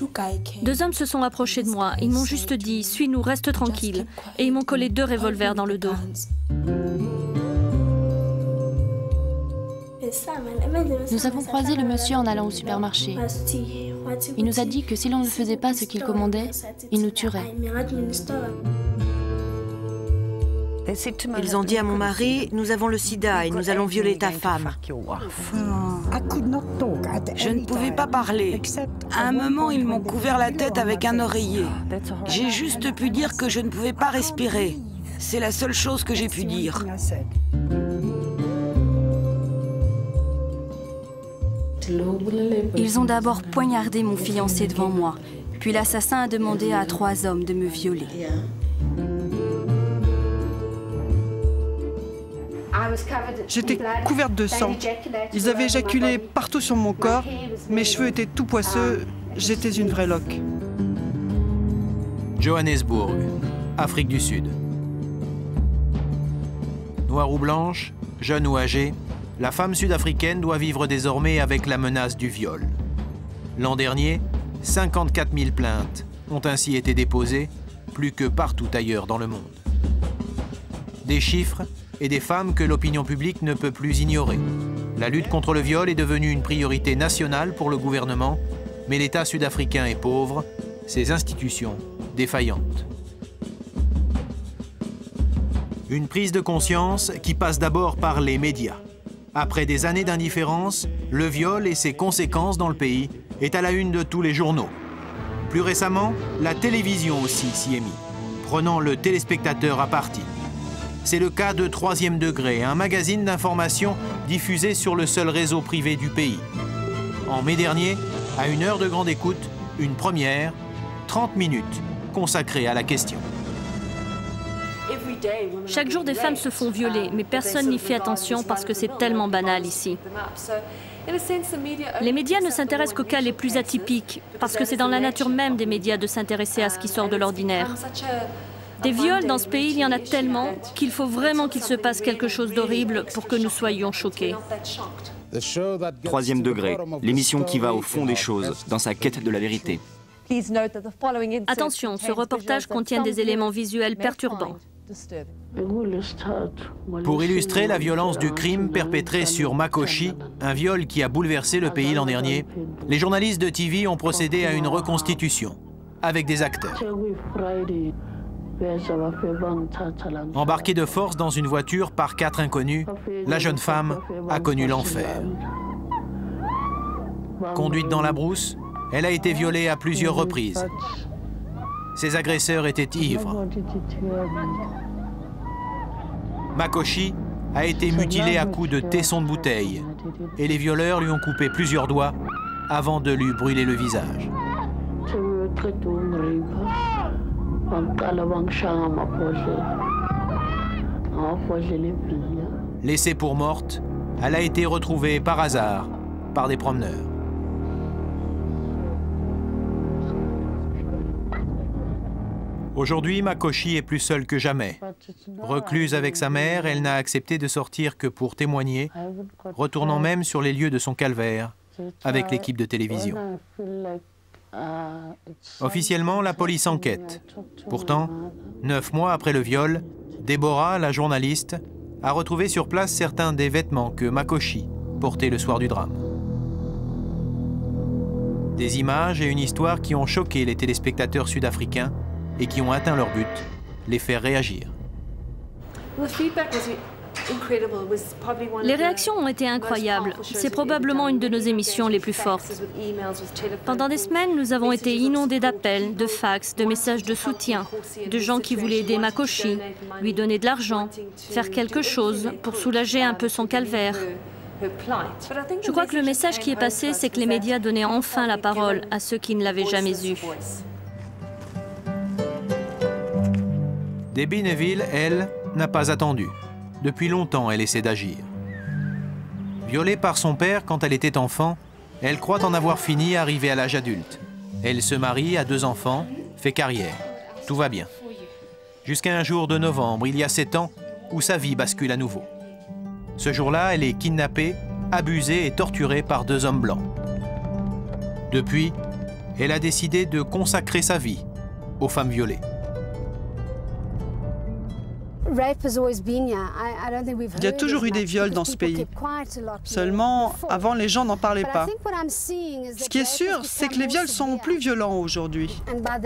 2 hommes se sont approchés de moi. Ils m'ont juste dit « Suis-nous, reste tranquille ». Et ils m'ont collé 2 revolvers dans le dos. Nous avons croisé le monsieur en allant au supermarché. Il nous a dit que si l'on ne faisait pas ce qu'il commandait, il nous tuerait. Ils ont dit à mon mari, nous avons le sida et nous allons violer ta femme. Je ne pouvais pas parler. À un moment, ils m'ont couvert la tête avec un oreiller. J'ai juste pu dire que je ne pouvais pas respirer. C'est la seule chose que j'ai pu dire. Ils ont d'abord poignardé mon fiancé devant moi, puis l'assassin a demandé à 3 hommes de me violer. J'étais couverte de sang. Ils avaient éjaculé partout sur mon corps. Mes cheveux étaient tout poisseux. J'étais une vraie loque. Johannesburg, Afrique du Sud. Noire ou blanche, jeune ou âgée, la femme sud-africaine doit vivre désormais avec la menace du viol. L'an dernier, 54 000 plaintes ont ainsi été déposées, plus que partout ailleurs dans le monde. Des chiffres et des femmes que l'opinion publique ne peut plus ignorer. La lutte contre le viol est devenue une priorité nationale pour le gouvernement, mais l'État sud-africain est pauvre, ses institutions défaillantes. Une prise de conscience qui passe d'abord par les médias. Après des années d'indifférence, le viol et ses conséquences dans le pays est à la une de tous les journaux. Plus récemment, la télévision aussi s'y est mise, prenant le téléspectateur à partie. C'est le cas de Troisième Degré, un magazine d'information diffusé sur le seul réseau privé du pays. En mai dernier, à 1 heure de grande écoute, une première, 30 minutes consacrées à la question. Chaque jour, des femmes se font violer, mais personne n'y fait attention parce que c'est tellement banal ici. Les médias ne s'intéressent qu'aux cas les plus atypiques, parce que c'est dans la nature même des médias de s'intéresser à ce qui sort de l'ordinaire. Des viols dans ce pays, il y en a tellement qu'il faut vraiment qu'il se passe quelque chose d'horrible pour que nous soyons choqués. Troisième Degré, l'émission qui va au fond des choses, dans sa quête de la vérité. Attention, ce reportage contient des éléments visuels perturbants. Pour illustrer la violence du crime perpétré sur Makoshi, un viol qui a bouleversé le pays l'an dernier, les journalistes de TV ont procédé à une reconstitution, avec des acteurs. Embarquée de force dans une voiture par 4 inconnus, la jeune femme a connu l'enfer. Conduite dans la brousse, elle a été violée à plusieurs reprises. Ses agresseurs étaient ivres. Makoshi a été mutilée à coups de tessons de bouteille et les violeurs lui ont coupé plusieurs doigts avant de lui brûler le visage. Laissée pour morte, elle a été retrouvée par hasard par des promeneurs. Aujourd'hui, Makoshi est plus seule que jamais. Recluse avec sa mère, elle n'a accepté de sortir que pour témoigner, retournant même sur les lieux de son calvaire avec l'équipe de télévision. Officiellement, la police enquête. Pourtant, 9 mois après le viol, Déborah, la journaliste, a retrouvé sur place certains des vêtements que Makoshi portait le soir du drame. Des images et une histoire qui ont choqué les téléspectateurs sud-africains et qui ont atteint leur but, les faire réagir. Les réactions ont été incroyables. C'est probablement une de nos émissions les plus fortes. Pendant des semaines, nous avons été inondés d'appels, de fax, de messages de soutien, de gens qui voulaient aider Makoshi, lui donner de l'argent, faire quelque chose pour soulager un peu son calvaire. Je crois que le message qui est passé, c'est que les médias donnaient enfin la parole à ceux qui ne l'avaient jamais eue. Debbie Neville, elle, n'a pas attendu. Depuis longtemps, elle essaie d'agir. Violée par son père quand elle était enfant, elle croit en avoir fini arrivée à l'âge adulte. Elle se marie, a 2 enfants, fait carrière. Tout va bien. Jusqu'à un jour de novembre, il y a 7 ans, où sa vie bascule à nouveau. Ce jour-là, elle est kidnappée, abusée et torturée par 2 hommes blancs. Depuis, elle a décidé de consacrer sa vie aux femmes violées. Il y a toujours eu des viols dans ce pays. Seulement, avant, les gens n'en parlaient pas. Ce qui est sûr, c'est que les viols sont plus violents aujourd'hui.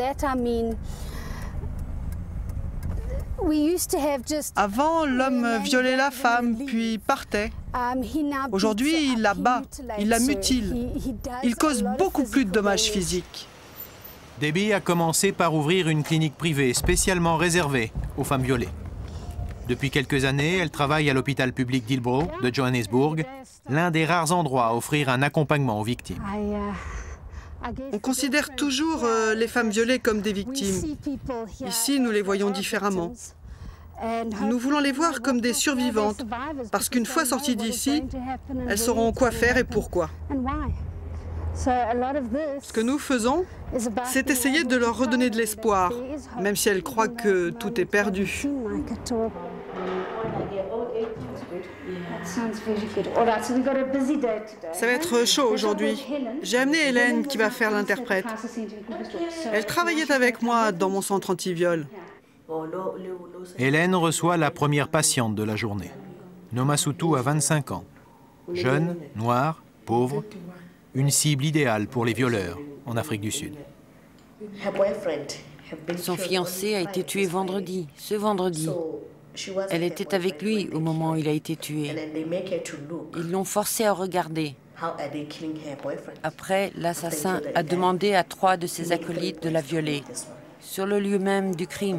Avant, l'homme violait la femme, puis partait. Aujourd'hui, il la bat, il la mutile. Il cause beaucoup plus de dommages physiques. Debbie a commencé par ouvrir une clinique privée spécialement réservée aux femmes violées. Depuis quelques années, elle travaille à l'hôpital public d'Hillbrow de Johannesburg, l'un des rares endroits à offrir un accompagnement aux victimes. On considère toujours les femmes violées comme des victimes. Ici, nous les voyons différemment. Nous voulons les voir comme des survivantes, parce qu'une fois sorties d'ici, elles sauront quoi faire et pourquoi. Ce que nous faisons, c'est essayer de leur redonner de l'espoir, même si elles croient que tout est perdu. Ça va être chaud aujourd'hui. J'ai amené Hélène qui va faire l'interprète. Elle travaillait avec moi dans mon centre anti-viol. Hélène reçoit la première patiente de la journée. Nomasoutou a 25 ans. Jeune, noire, pauvre, une cible idéale pour les violeurs en Afrique du Sud. Son fiancé a été tué vendredi, ce vendredi. Elle était avec lui au moment où il a été tué. Ils l'ont forcé à regarder. Après, l'assassin a demandé à 3 de ses acolytes de la violer, sur le lieu même du crime.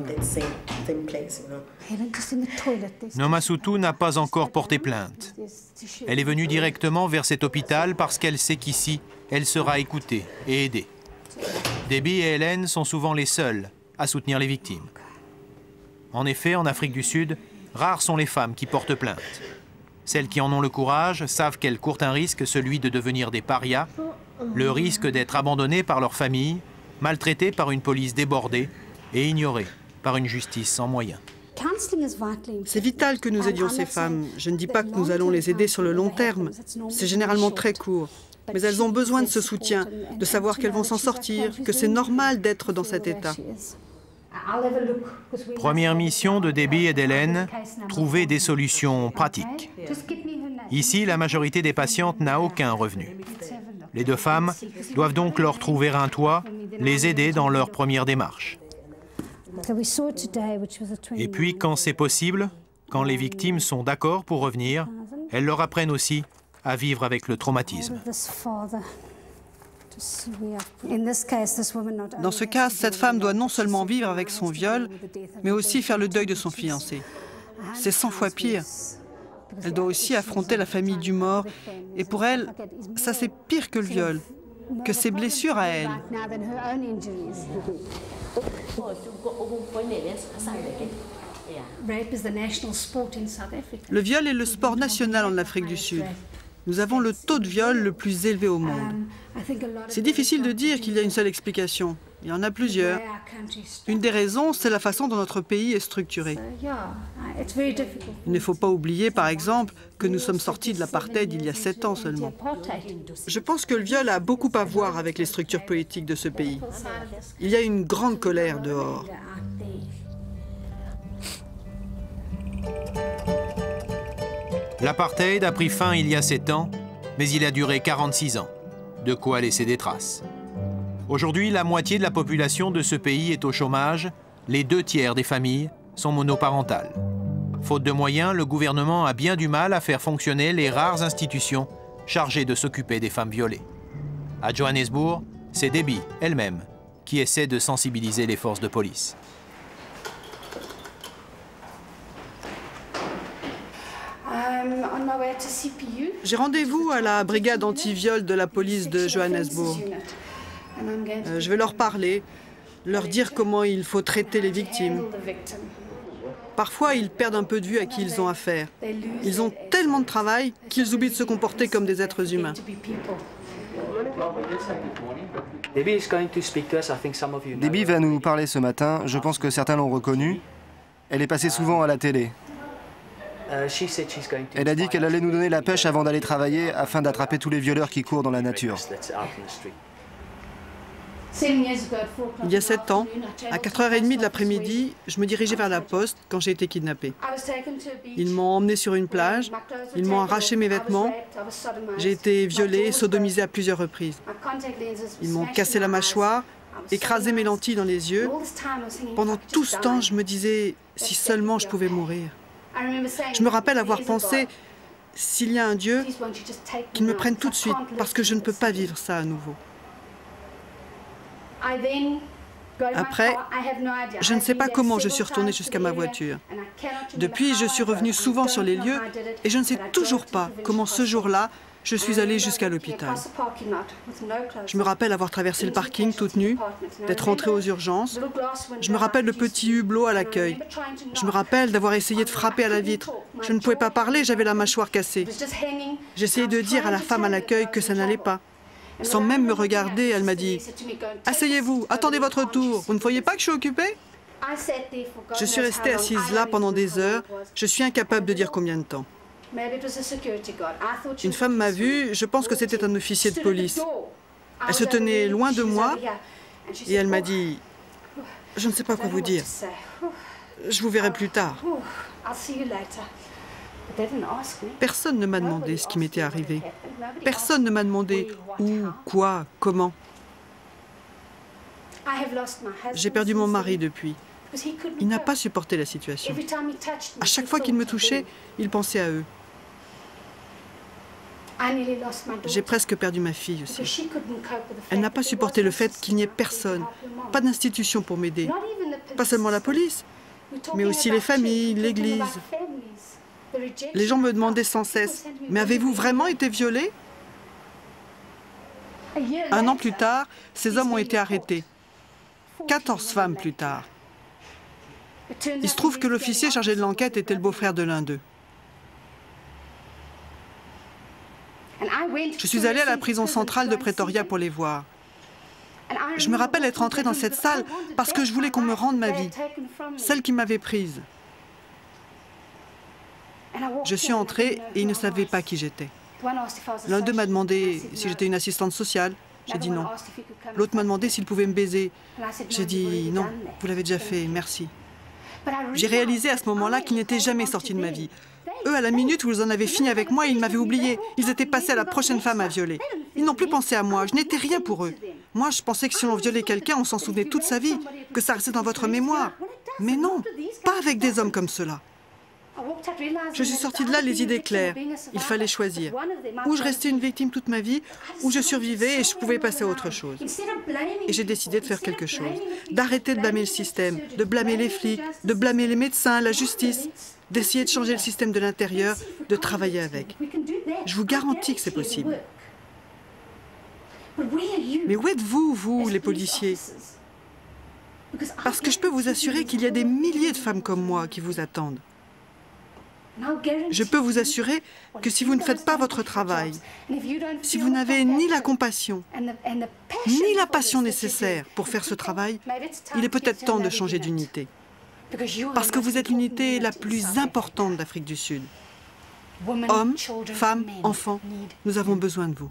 Nomasoutou n'a pas encore porté plainte. Elle est venue directement vers cet hôpital parce qu'elle sait qu'ici, elle sera écoutée et aidée. Debbie et Hélène sont souvent les seules à soutenir les victimes. En effet, en Afrique du Sud, rares sont les femmes qui portent plainte. Celles qui en ont le courage savent qu'elles courent un risque, celui de devenir des parias, le risque d'être abandonnées par leur famille, maltraitées par une police débordée et ignorées par une justice sans moyens. C'est vital que nous aidions ces femmes. Je ne dis pas que nous allons les aider sur le long terme. C'est généralement très court. Mais elles ont besoin de ce soutien, de savoir qu'elles vont s'en sortir, que c'est normal d'être dans cet état. Première mission de Debbie et d'Hélène, trouver des solutions pratiques. Ici, la majorité des patientes n'a aucun revenu. Les 2 femmes doivent donc leur trouver un toit, les aider dans leur première démarche. Et puis, quand c'est possible, quand les victimes sont d'accord pour revenir, elles leur apprennent aussi à vivre avec le traumatisme. Dans ce cas, cette femme doit non seulement vivre avec son viol, mais aussi faire le deuil de son fiancé. C'est 100 fois pire. Elle doit aussi affronter la famille du mort. Et pour elle, ça c'est pire que le viol, que ses blessures à elle. Le viol est le sport national en Afrique du Sud. Nous avons le taux de viol le plus élevé au monde. C'est difficile de dire qu'il y a une seule explication. Il y en a plusieurs. Une des raisons, c'est la façon dont notre pays est structuré. Il ne faut pas oublier, par exemple, que nous sommes sortis de l'apartheid il y a 7 ans seulement. Je pense que le viol a beaucoup à voir avec les structures politiques de ce pays. Il y a une grande colère dehors. L'apartheid a pris fin il y a 7 ans, mais il a duré 46 ans. De quoi laisser des traces. Aujourd'hui, la moitié de la population de ce pays est au chômage, les 2 tiers des familles sont monoparentales. Faute de moyens, le gouvernement a bien du mal à faire fonctionner les rares institutions chargées de s'occuper des femmes violées. À Johannesburg, c'est Debbie elle-même qui essaie de sensibiliser les forces de police. J'ai rendez-vous à la brigade anti-viol de la police de Johannesburg. Je vais leur parler, leur dire comment il faut traiter les victimes. Parfois, ils perdent un peu de vue à qui ils ont affaire. Ils ont tellement de travail qu'ils oublient de se comporter comme des êtres humains. Debbie va nous parler ce matin. Je pense que certains l'ont reconnue. Elle est passée souvent à la télé. Elle a dit qu'elle allait nous donner la pêche avant d'aller travailler afin d'attraper tous les violeurs qui courent dans la nature. Il y a 7 ans, à 4h30 de l'après-midi, je me dirigeais vers la poste quand j'ai été kidnappée. Ils m'ont emmenée sur une plage, ils m'ont arraché mes vêtements, j'ai été violée et sodomisée à plusieurs reprises. Ils m'ont cassé la mâchoire, écrasé mes lentilles dans les yeux. Pendant tout ce temps, je me disais, si seulement je pouvais mourir. Je me rappelle avoir pensé, s'il y a un Dieu, qu'il me prenne tout de suite, parce que je ne peux pas vivre ça à nouveau. Après, je ne sais pas comment je suis retournée jusqu'à ma voiture. Depuis, je suis revenue souvent sur les lieux et je ne sais toujours pas comment ce jour-là, je suis allée jusqu'à l'hôpital. Je me rappelle avoir traversé le parking toute nue, d'être entrée aux urgences. Je me rappelle le petit hublot à l'accueil. Je me rappelle d'avoir essayé de frapper à la vitre. Je ne pouvais pas parler, j'avais la mâchoire cassée. J'essayais de dire à la femme à l'accueil que ça n'allait pas. Sans même me regarder, elle m'a dit « Asseyez-vous, attendez votre tour, vous ne voyez pas que je suis occupée ?» Je suis restée assise là pendant des heures, je suis incapable de dire combien de temps. Une femme m'a vue, je pense que c'était un officier de police. Elle se tenait loin de moi et elle m'a dit « Je ne sais pas quoi vous dire, je vous verrai plus tard. » Personne ne m'a demandé ce qui m'était arrivé. Personne ne m'a demandé où, quoi, comment. J'ai perdu mon mari depuis. Il n'a pas supporté la situation. À chaque fois qu'il me touchait, il pensait à eux. J'ai presque perdu ma fille aussi. Elle n'a pas supporté le fait qu'il n'y ait personne, pas d'institution pour m'aider. Pas seulement la police, mais aussi les familles, l'Église. Les gens me demandaient sans cesse, « Mais avez-vous vraiment été violée ?» 1 an plus tard, ces hommes ont été arrêtés. 14 femmes plus tard. Il se trouve que l'officier chargé de l'enquête était le beau-frère de l'un d'eux. Je suis allée à la prison centrale de Pretoria pour les voir. Je me rappelle être entrée dans cette salle parce que je voulais qu'on me rende ma vie, celle qui m'avait prise. Je suis entrée et ils ne savaient pas qui j'étais. L'un d'eux m'a demandé si j'étais une assistante sociale. J'ai dit non. L'autre m'a demandé s'il pouvait me baiser. J'ai dit non, vous l'avez déjà fait, merci. J'ai réalisé à ce moment-là qu'ils n'étaient jamais sortis de ma vie. Eux, à la minute où ils en avaient fini avec moi, ils m'avaient oublié. Ils étaient passés à la prochaine femme à violer. Ils n'ont plus pensé à moi, je n'étais rien pour eux. Moi, je pensais que si on violait quelqu'un, on s'en souvenait toute sa vie, que ça restait dans votre mémoire. Mais non, pas avec des hommes comme cela. Je suis sortie de là les idées claires. Il fallait choisir. Ou je restais une victime toute ma vie, ou je survivais et je pouvais passer à autre chose. Et j'ai décidé de faire quelque chose. D'arrêter de blâmer le système, de blâmer les flics, de blâmer les médecins, la justice, d'essayer de changer le système de l'intérieur, de travailler avec. Je vous garantis que c'est possible. Mais où êtes-vous, vous, les policiers? Parce que je peux vous assurer qu'il y a des milliers de femmes comme moi qui vous attendent. Je peux vous assurer que si vous ne faites pas votre travail, si vous n'avez ni la compassion, ni la passion nécessaire pour faire ce travail, il est peut-être temps de changer d'unité. Parce que vous êtes l'unité la plus importante d'Afrique du Sud. Hommes, femmes, enfants, nous avons besoin de vous.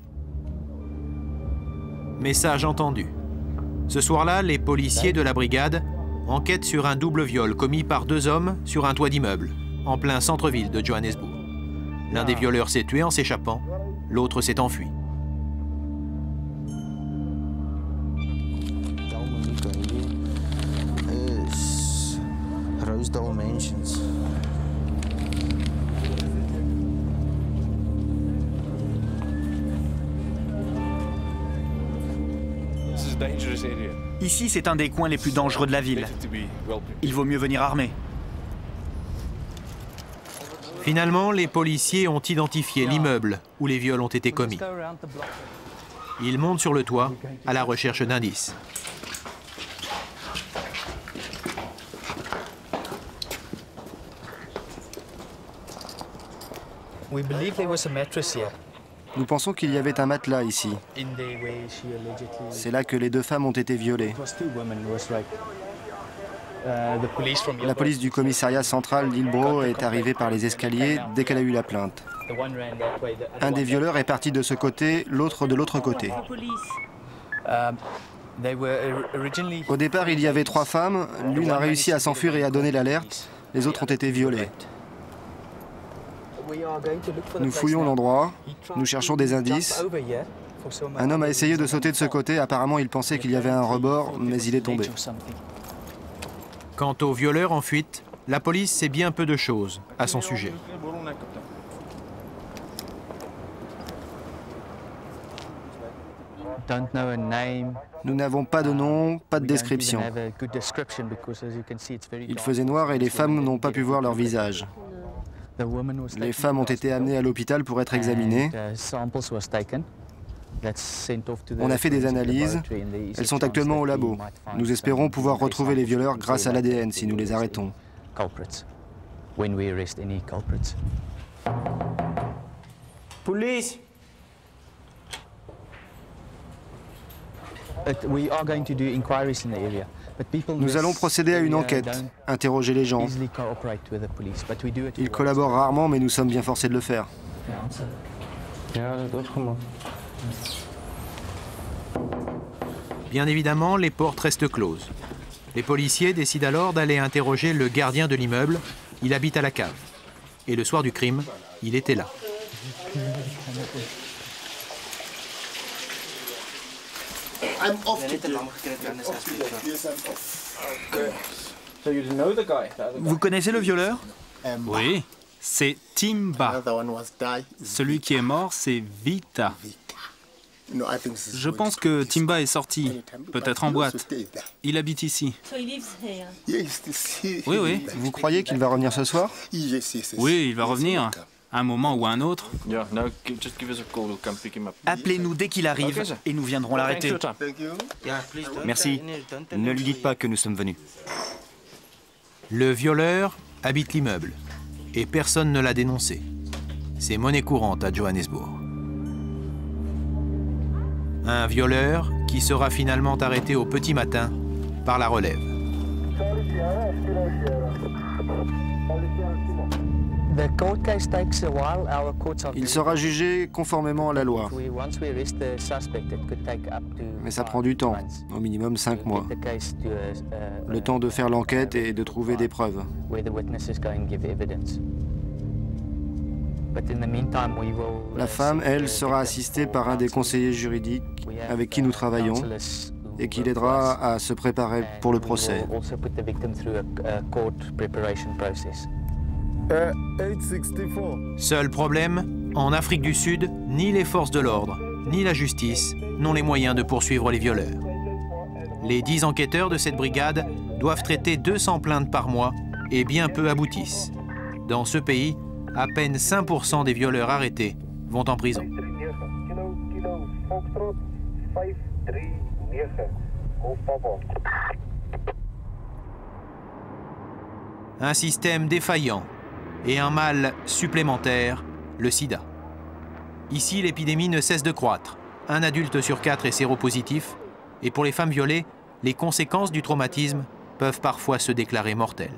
Message entendu. Ce soir-là, les policiers de la brigade enquêtent sur un double viol commis par 2 hommes sur un toit d'immeuble, en plein centre-ville de Johannesburg. L'un des violeurs s'est tué en s'échappant, l'autre s'est enfui. Ici, c'est un des coins les plus dangereux de la ville. Il vaut mieux venir armé. Finalement, les policiers ont identifié l'immeuble où les viols ont été commis. Ils montent sur le toit à la recherche d'indices. Nous pensons qu'il y avait un matelas ici. C'est là que les 2 femmes ont été violées. La police du commissariat central d'Hillbrow est arrivée par les escaliers dès qu'elle a eu la plainte. Un des violeurs est parti de ce côté, l'autre de l'autre côté. Au départ, il y avait 3 femmes. L'une a réussi à s'enfuir et à donner l'alerte. Les autres ont été violées. Nous fouillons l'endroit. Nous cherchons des indices. Un homme a essayé de sauter de ce côté. Apparemment, il pensait qu'il y avait un rebord, mais il est tombé. Quant au violeur en fuite, la police sait bien peu de choses à son sujet. Nous n'avons pas de nom, pas de description. Il faisait noir et les femmes n'ont pas pu voir leur visage. Les femmes ont été amenées à l'hôpital pour être examinées. On a fait des analyses. Elles sont actuellement au labo. Nous espérons pouvoir retrouver les violeurs grâce à l'ADN si nous les arrêtons. Police! Nous allons procéder à une enquête, interroger les gens. Ils collaborent rarement, mais nous sommes bien forcés de le faire. Bien évidemment, les portes restent closes. Les policiers décident alors d'aller interroger le gardien de l'immeuble. Il habite à la cave. Et le soir du crime, il était là. Vous connaissez le violeur? Oui, c'est Timba. Celui qui est mort, c'est Vita. Je pense que Timba est sorti, peut-être en boîte. Il habite ici. Oui, oui. Vous croyez qu'il va revenir ce soir? Oui, il va revenir. À un moment ou à un autre. Appelez-nous dès qu'il arrive et nous viendrons l'arrêter. Merci. Ne lui dites pas que nous sommes venus. Le violeur habite l'immeuble et personne ne l'a dénoncé. C'est monnaie courante à Johannesburg. Un violeur qui sera finalement arrêté au petit matin par la relève. Il sera jugé conformément à la loi. Mais ça prend du temps, au minimum 5 mois. Le temps de faire l'enquête et de trouver des preuves. La femme, elle, sera assistée par un des conseillers juridiques avec qui nous travaillons et qui l'aidera à se préparer pour le procès. Seul problème, en Afrique du Sud, ni les forces de l'ordre, ni la justice n'ont les moyens de poursuivre les violeurs. Les 10 enquêteurs de cette brigade doivent traiter 200 plaintes par mois et bien peu aboutissent. Dans ce pays, à peine 5% des violeurs arrêtés vont en prison. Un système défaillant et un mal supplémentaire, le sida. Ici, l'épidémie ne cesse de croître. 1 adulte sur 4 est séropositif, et pour les femmes violées, les conséquences du traumatisme peuvent parfois se déclarer mortelles.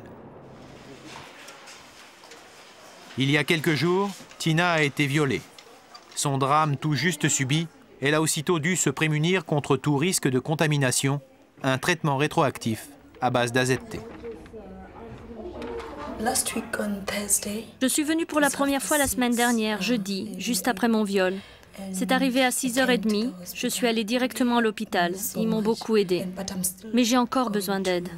Il y a quelques jours, Tina a été violée. Son drame tout juste subi, elle a aussitôt dû se prémunir contre tout risque de contamination, un traitement rétroactif à base d'AZT. Je suis venue pour la première fois la semaine dernière, jeudi, juste après mon viol. C'est arrivé à 6h30, je suis allée directement à l'hôpital. Ils m'ont beaucoup aidée. Mais j'ai encore besoin d'aide.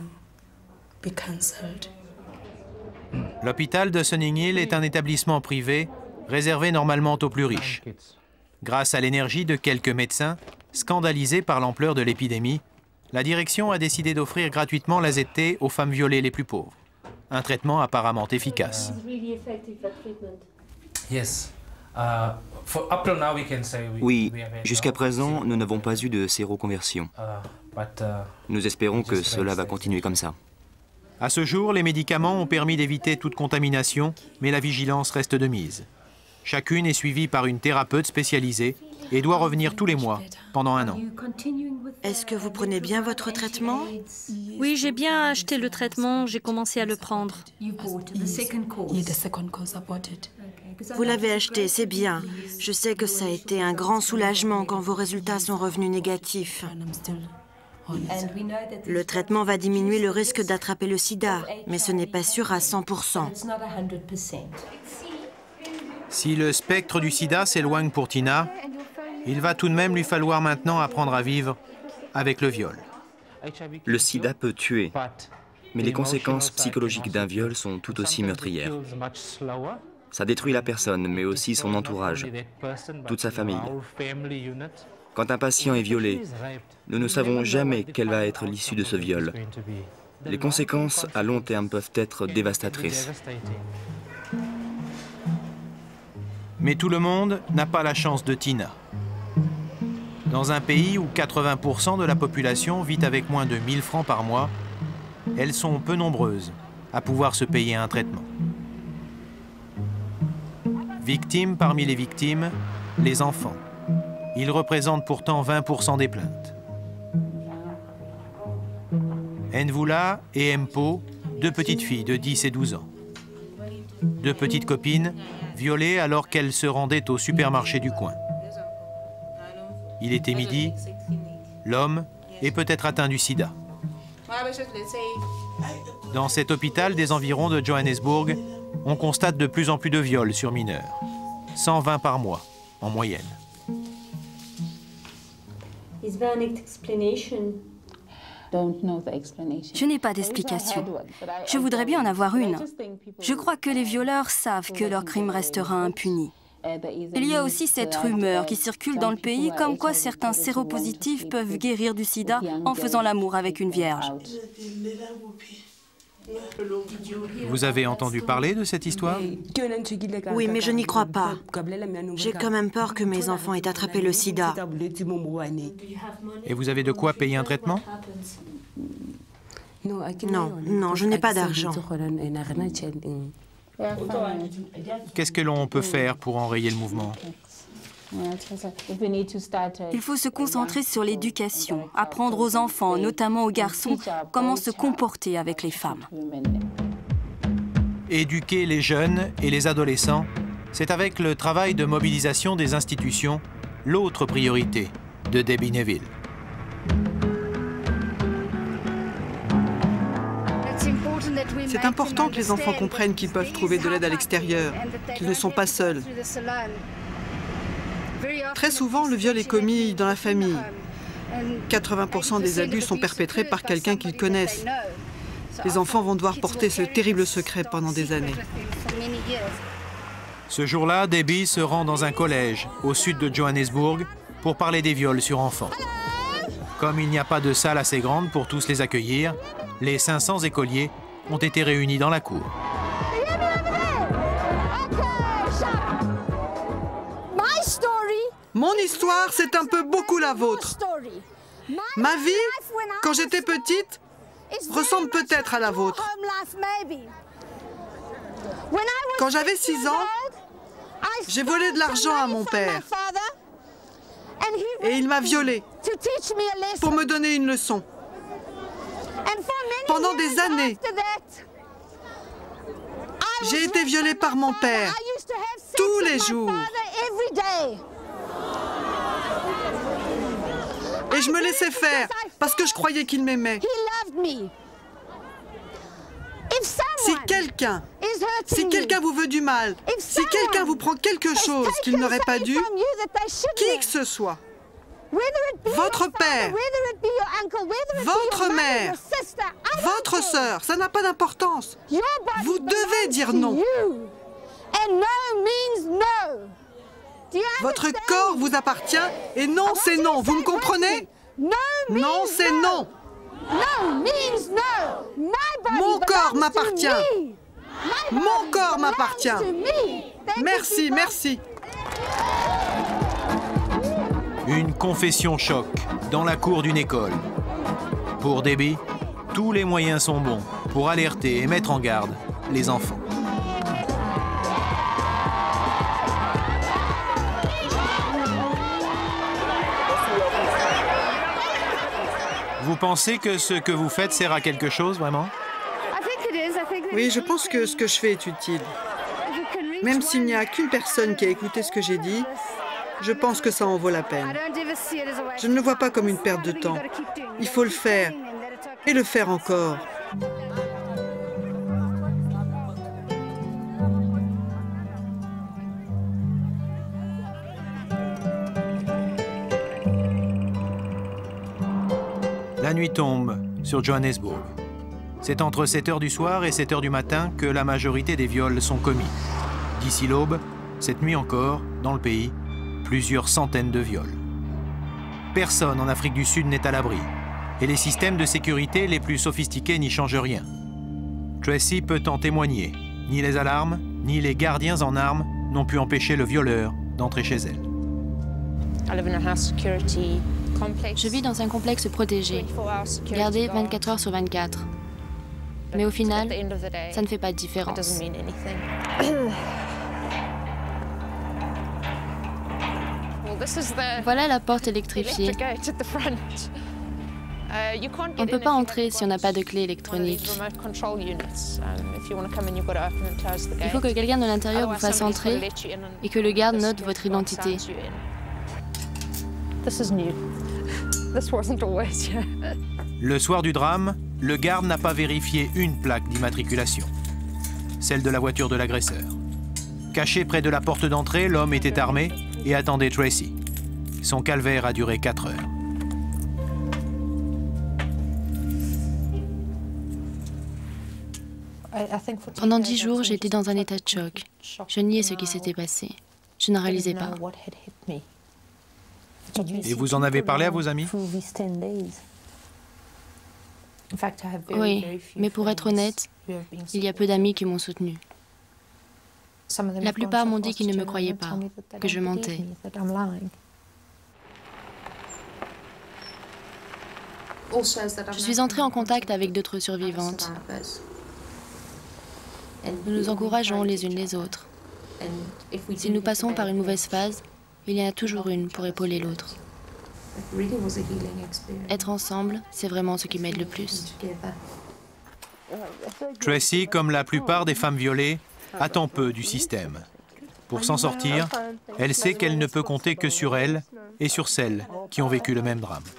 L'hôpital de Sunninghill Hill est un établissement privé réservé normalement aux plus riches. Grâce à l'énergie de quelques médecins, scandalisés par l'ampleur de l'épidémie, la direction a décidé d'offrir gratuitement l'AZT aux femmes violées les plus pauvres. Un traitement apparemment efficace. Oui, jusqu'à présent, nous n'avons pas eu de séroconversion. Nous espérons que cela va continuer comme ça. À ce jour, les médicaments ont permis d'éviter toute contamination, mais la vigilance reste de mise. Chacune est suivie par une thérapeute spécialisée et doit revenir tous les mois, pendant 1 an. Est-ce que vous prenez bien votre traitement? Oui, j'ai bien acheté le traitement, j'ai commencé à le prendre. Vous l'avez acheté, c'est bien. Je sais que ça a été un grand soulagement quand vos résultats sont revenus négatifs. Le traitement va diminuer le risque d'attraper le sida, mais ce n'est pas sûr à 100%. Si le spectre du sida s'éloigne pour Tina, il va tout de même lui falloir maintenant apprendre à vivre avec le viol. Le sida peut tuer, mais les conséquences psychologiques d'un viol sont tout aussi meurtrières. Ça détruit la personne, mais aussi son entourage, toute sa famille. Quand un patient est violé, nous ne savons jamais quelle va être l'issue de ce viol. Les conséquences à long terme peuvent être dévastatrices. Mais tout le monde n'a pas la chance de Tina. Dans un pays où 80% de la population vit avec moins de 1000 francs par mois, elles sont peu nombreuses à pouvoir se payer un traitement. Victimes parmi les victimes, les enfants. Ils représentent pourtant 20% des plaintes. Envula et Mpo, deux petites filles de 10 et 12 ans. Deux petites copines violées alors qu'elles se rendaient au supermarché du coin. Il était midi, l'homme est peut-être atteint du sida. Dans cet hôpital des environs de Johannesburg, on constate de plus en plus de viols sur mineurs. 120 par mois, en moyenne. Je n'ai pas d'explication. Je voudrais bien en avoir une. Je crois que les violeurs savent que leur crime restera impuni. Il y a aussi cette rumeur qui circule dans le pays comme quoi certains séropositifs peuvent guérir du sida en faisant l'amour avec une vierge. Vous avez entendu parler de cette histoire? Oui, mais je n'y crois pas. J'ai quand même peur que mes enfants aient attrapé le sida. Et vous avez de quoi payer un traitement? Non, je n'ai pas d'argent. Qu'est-ce que l'on peut faire pour enrayer le mouvement? Il faut se concentrer sur l'éducation, apprendre aux enfants, notamment aux garçons, comment se comporter avec les femmes. Éduquer les jeunes et les adolescents, c'est avec le travail de mobilisation des institutions l'autre priorité de Debbie Neville. C'est important que les enfants comprennent qu'ils peuvent trouver de l'aide à l'extérieur, qu'ils ne sont pas seuls. Très souvent, le viol est commis dans la famille. 80% des abus sont perpétrés par quelqu'un qu'ils connaissent. Les enfants vont devoir porter ce terrible secret pendant des années. Ce jour-là, Debbie se rend dans un collège au sud de Johannesburg pour parler des viols sur enfants. Comme il n'y a pas de salle assez grande pour tous les accueillir, les 500 écoliers ont été réunis dans la cour. Mon histoire, c'est un peu beaucoup la vôtre. Ma vie, quand j'étais petite, ressemble peut-être à la vôtre. Quand j'avais 6 ans, j'ai volé de l'argent à mon père. Et il m'a violée pour me donner une leçon. Pendant des années, j'ai été violée par mon père tous les jours. Et je me laissais faire parce que je croyais qu'il m'aimait. Si quelqu'un vous veut du mal, si quelqu'un vous prend quelque chose qu'il n'aurait pas dû, qui que ce soit, votre père, votre mère, votre sœur, ça n'a pas d'importance. Vous devez dire non. Votre corps vous appartient et non, c'est non. Vous me comprenez? Non, c'est non. Mon corps m'appartient. Mon corps m'appartient. Merci, merci. Une confession choc dans la cour d'une école. Pour Debbie, tous les moyens sont bons pour alerter et mettre en garde les enfants. Vous pensez que ce que vous faites sert à quelque chose, vraiment? Oui, je pense que ce que je fais est utile. Même s'il n'y a qu'une personne qui a écouté ce que j'ai dit, Je pense que ça en vaut la peine. Je ne le vois pas comme une perte de temps. Il faut le faire, et le faire encore. La nuit tombe sur Johannesburg. C'est entre 7 h du soir et 7 h du matin que la majorité des viols sont commis. D'ici l'aube, cette nuit encore, dans le pays, plusieurs centaines de viols. Personne en Afrique du Sud n'est à l'abri, et les systèmes de sécurité les plus sophistiqués n'y changent rien. Tracy peut en témoigner. Ni les alarmes, ni les gardiens en armes n'ont pu empêcher le violeur d'entrer chez elle. Je vis dans un complexe protégé, gardé 24 heures sur 24. Mais au final, ça ne fait pas de différence. Voilà la porte électrifiée. On ne peut pas entrer si on n'a pas de clé électronique. Il faut que quelqu'un de l'intérieur vous fasse entrer et que le garde note votre identité. Le soir du drame, le garde n'a pas vérifié une plaque d'immatriculation, celle de la voiture de l'agresseur. Caché près de la porte d'entrée, l'homme était armé et attendait Tracy. Son calvaire a duré 4 heures. Pendant 10 jours, j'étais dans un état de choc. Je niais ce qui s'était passé. Je ne réalisais pas. Et vous en avez parlé à vos amis? Oui, mais pour être honnête, il y a peu d'amis qui m'ont soutenue. La plupart m'ont dit qu'ils ne me croyaient pas, que je mentais. Je suis entrée en contact avec d'autres survivantes. Nous nous encourageons les unes les autres. Si nous passons par une mauvaise phase, il y en a toujours une pour épauler l'autre. Être ensemble, c'est vraiment ce qui m'aide le plus. Tracy, comme la plupart des femmes violées, attend peu du système. Pour s'en sortir, elle sait qu'elle ne peut compter que sur elle et sur celles qui ont vécu le même drame.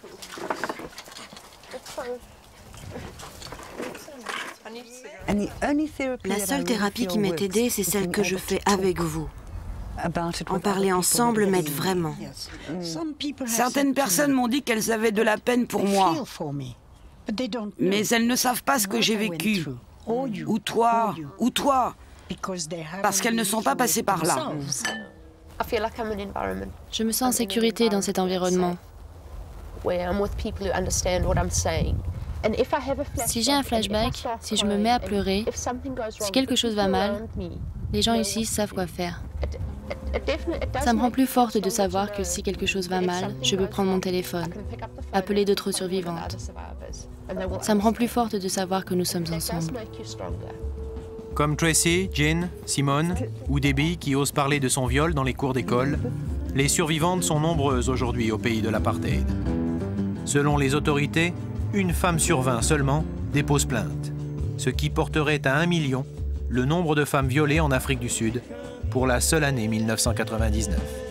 La seule thérapie qui m'est aidée, c'est celle que je fais avec vous. En parler ensemble m'aide vraiment. Certaines personnes m'ont dit qu'elles avaient de la peine pour moi. Mais elles ne savent pas ce que j'ai vécu. Ou toi, parce qu'elles ne sont pas passées par là. Je me sens en sécurité dans cet environnement. Si j'ai un flashback, si je me mets à pleurer, si quelque chose va mal, les gens ici savent quoi faire. Ça me rend plus forte de savoir que si quelque chose va mal, je peux prendre mon téléphone, appeler d'autres survivantes. Ça me rend plus forte de savoir que nous sommes ensemble. Comme Tracy, Jean, Simone ou Debbie qui osent parler de son viol dans les cours d'école, les survivantes sont nombreuses aujourd'hui au pays de l'apartheid. Selon les autorités, une femme sur 20 seulement dépose plainte, ce qui porterait à 1 million le nombre de femmes violées en Afrique du Sud pour la seule année 1999.